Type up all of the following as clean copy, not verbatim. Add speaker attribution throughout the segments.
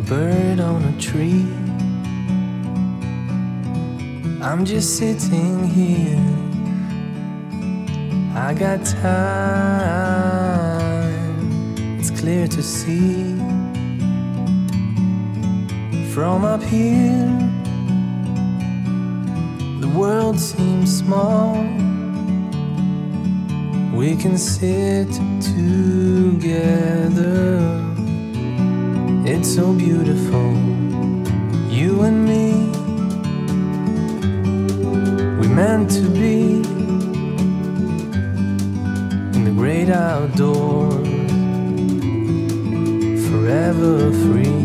Speaker 1: bird on a tree. I'm just sitting here. I got time, it's clear to see. From up here, the world seems small. We can sit together. It's so beautiful, you and me. We meant to be in the great outdoors, forever free.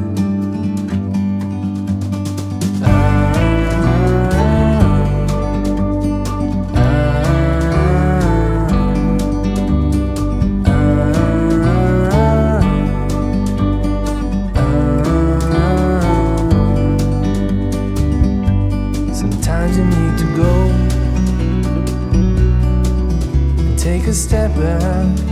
Speaker 1: Sometimes you need to go and take a step back